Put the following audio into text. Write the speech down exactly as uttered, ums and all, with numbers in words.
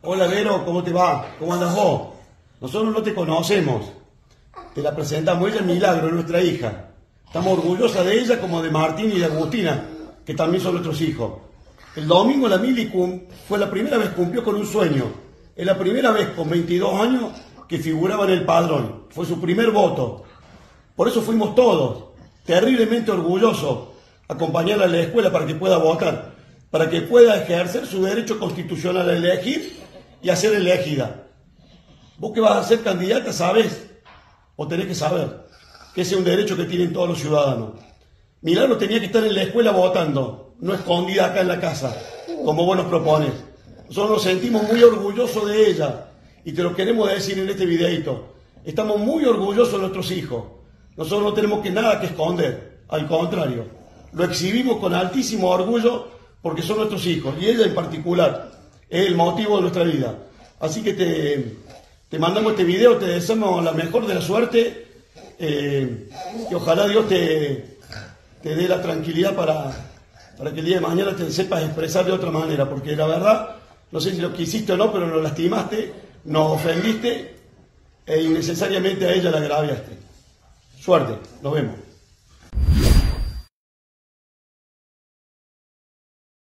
Hola Vero, ¿cómo te va? ¿Cómo andas vos? Nosotros no te conocemos. Te la presentamos, ella es Milagro, es nuestra hija. Estamos orgullosas de ella como de Martín y de Agustina, que también son nuestros hijos. El domingo la Mili cum- fue la primera vez, cumplió con un sueño. Es la primera vez con veintidós años que figuraba en el padrón. Fue su primer voto. Por eso fuimos todos, terriblemente orgullosos, a acompañarla a la escuela para que pueda votar, para que pueda ejercer su derecho constitucional a elegir y a ser elegida. Vos que vas a ser candidata, sabés, o tenés que saber, que ese es un derecho que tienen todos los ciudadanos. Milagro tenía que estar en la escuela votando, no escondida acá en la casa, como vos nos propones. Nosotros nos sentimos muy orgullosos de ella, y te lo queremos decir en este videito. Estamos muy orgullosos de nuestros hijos. Nosotros no tenemos que nada que esconder, al contrario, lo exhibimos con altísimo orgullo porque son nuestros hijos, y ella en particular es el motivo de nuestra vida. Así que te, te mandamos este video, te deseamos la mejor de la suerte, eh, y ojalá Dios te, te dé la tranquilidad para, para que el día de mañana te sepas expresar de otra manera, porque la verdad, no sé si lo quisiste o no, pero nos lastimaste, nos ofendiste e innecesariamente a ella la agraviaste. Suerte, nos vemos.